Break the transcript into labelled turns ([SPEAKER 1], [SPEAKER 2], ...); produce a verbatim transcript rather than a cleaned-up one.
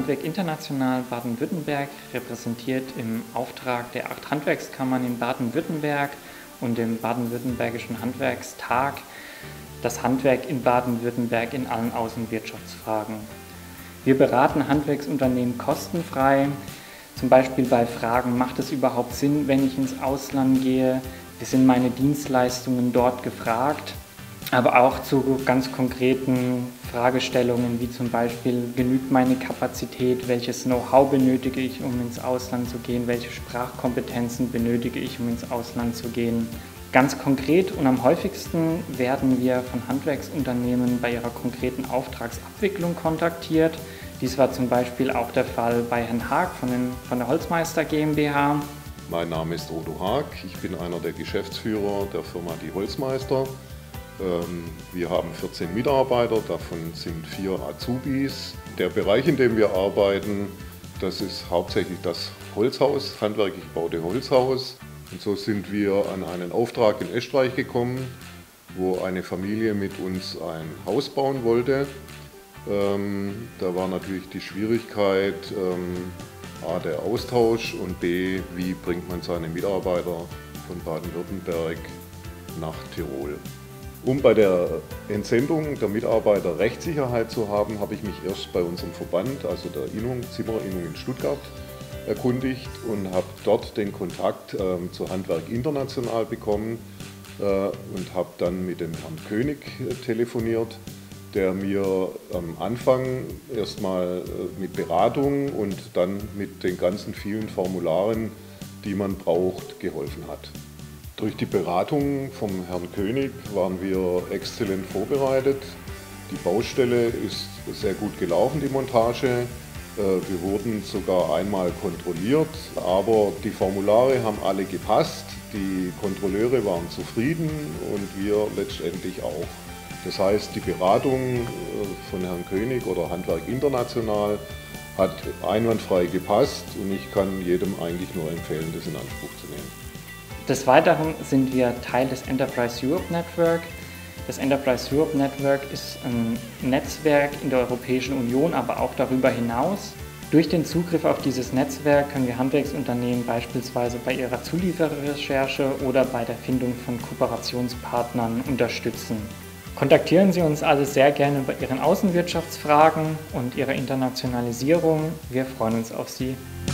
[SPEAKER 1] Handwerk International Baden-Württemberg repräsentiert im Auftrag der acht Handwerkskammern in Baden-Württemberg und dem Baden-Württembergischen Handwerkstag das Handwerk in Baden-Württemberg in allen Außenwirtschaftsfragen. Wir beraten Handwerksunternehmen kostenfrei, zum Beispiel bei Fragen, macht es überhaupt Sinn, wenn ich ins Ausland gehe? Wie sind meine Dienstleistungen dort gefragt? Aber auch zu ganz konkreten Fragestellungen, wie zum Beispiel, genügt meine Kapazität, welches Know-how benötige ich, um ins Ausland zu gehen, welche Sprachkompetenzen benötige ich, um ins Ausland zu gehen. Ganz konkret und am häufigsten werden wir von Handwerksunternehmen bei ihrer konkreten Auftragsabwicklung kontaktiert. Dies war zum Beispiel auch der Fall bei Herrn Haag von, den, von der Holzmeister GmbH.
[SPEAKER 2] Mein Name ist Odo Haag, ich bin einer der Geschäftsführer der Firma Die Holzmeister. Wir haben vierzehn Mitarbeiter, davon sind vier Azubis. Der Bereich, in dem wir arbeiten, das ist hauptsächlich das Holzhaus, handwerklich gebaute Holzhaus. Und so sind wir an einen Auftrag in Eschreich gekommen, wo eine Familie mit uns ein Haus bauen wollte. Ähm, da war natürlich die Schwierigkeit, ähm, A, der Austausch und B, wie bringt man seine Mitarbeiter von Baden-Württemberg nach Tirol. Um bei der Entsendung der Mitarbeiter Rechtssicherheit zu haben, habe ich mich erst bei unserem Verband, also der Innung, Zimmerinnung in Stuttgart, erkundigt und habe dort den Kontakt äh, zu Handwerk International bekommen äh, und habe dann mit dem Herrn König äh, telefoniert, der mir am Anfang erstmal äh, mit Beratung und dann mit den ganzen vielen Formularen, die man braucht, geholfen hat. Durch die Beratung vom Herrn König waren wir exzellent vorbereitet. Die Baustelle ist sehr gut gelaufen, die Montage. Wir wurden sogar einmal kontrolliert, aber die Formulare haben alle gepasst. Die Kontrolleure waren zufrieden und wir letztendlich auch. Das heißt, die Beratung von Herrn König oder Handwerk International hat einwandfrei gepasst und ich kann jedem eigentlich nur empfehlen, das in Anspruch zu nehmen.
[SPEAKER 1] Des Weiteren sind wir Teil des Enterprise Europe Network. Das Enterprise Europe Network ist ein Netzwerk in der Europäischen Union, aber auch darüber hinaus. Durch den Zugriff auf dieses Netzwerk können wir Handwerksunternehmen beispielsweise bei ihrer Zuliefererrecherche oder bei der Findung von Kooperationspartnern unterstützen. Kontaktieren Sie uns also sehr gerne bei Ihren Außenwirtschaftsfragen und Ihrer Internationalisierung. Wir freuen uns auf Sie.